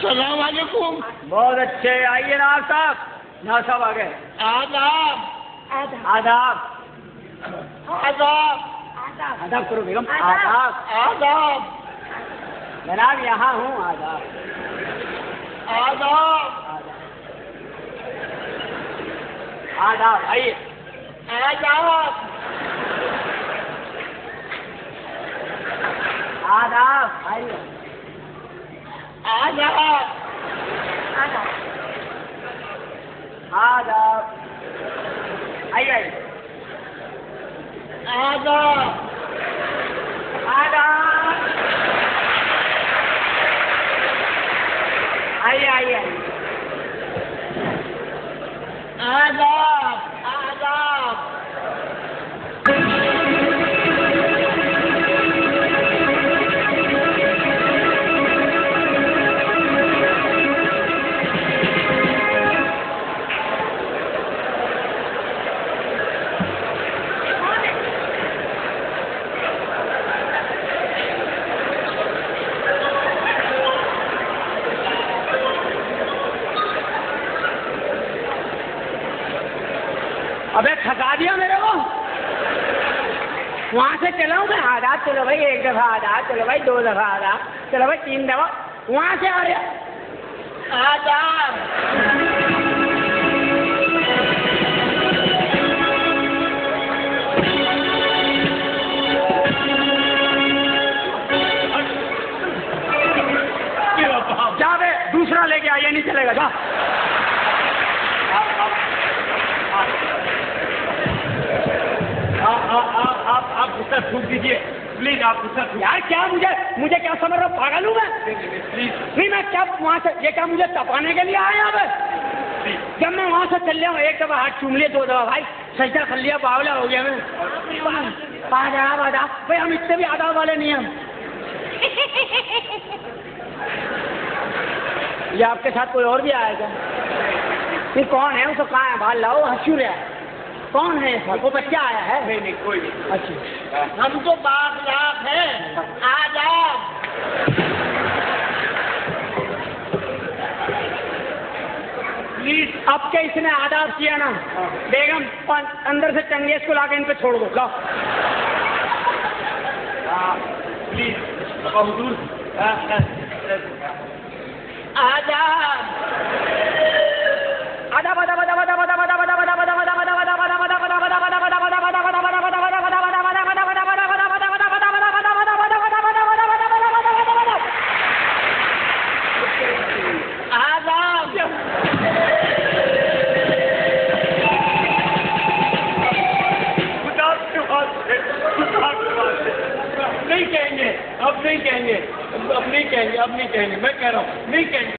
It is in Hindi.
सलाम वालेकुम। बहुत अच्छे, आइए नाब साहब। नाब साहब आ गए। आदाब आदाब आदाब आदाब करो बेगम। आदाब आदाब जनाब, यहाँ हूँ। आदाब आदाब आदाब, आइए। आदाब आदाब, आइए। आदाब आदाब, आइए आइए। आदाब आदाब, आइए आइए। आदाब आदाब अबे थका दिया मेरे को। वहाँ से चला हूँ मैं। आदाब, चलो भाई एक दफ़ा आदाब, चलो भाई दो दफ़ा आदाब, चलो भाई तीन दफ़ा। वहाँ से आ रहा। आदाब जा बे, दूसरा लेके आइए, नहीं चलेगा। जा आप गुस्सा छूट दीजिए प्लीज। आप गुस्सा यार, क्या मुझे क्या समझ रहा हूँ? पागल हूँ मैं? प्लीज नहीं, मैं क्या वहाँ से ये क्या मुझे तपाने के लिए आया यहाँ पे? जब मैं वहाँ से चल रहा हूँ, एक दफ़ा हाथ चूम लिया, दो दफ़ा भाई सजदा कर लिया, बावला हो गया मैं। आदाब आदाब भाई, हम इतने भी आदाब वाले नहीं हम। ये आपके साथ कोई और भी आया क्या? नहीं, कौन है? उसको कहाँ है? बाहर लाओ, हंसू रहा है। कौन है? वो बच्चा आया है? नहीं कोई नहीं। अच्छा, हम तो बागलाब हैं। आदाब प्लीज। अब क्या इसने आदाब किया ना? बेगम, अंदर से चंगेज को लाके इन पे छोड़ दो। लाओ प्लीज हुजूर। आदाब आदाब आदाब आदाब आदाब आदाब आदाब आदाब आदाब आदाब नहीं कहेंगे, अब नहीं कहेंगे, अब नहीं कहेंगे, अब नहीं कहेंगे। मैं कह रहा हूँ नहीं कहेंगे।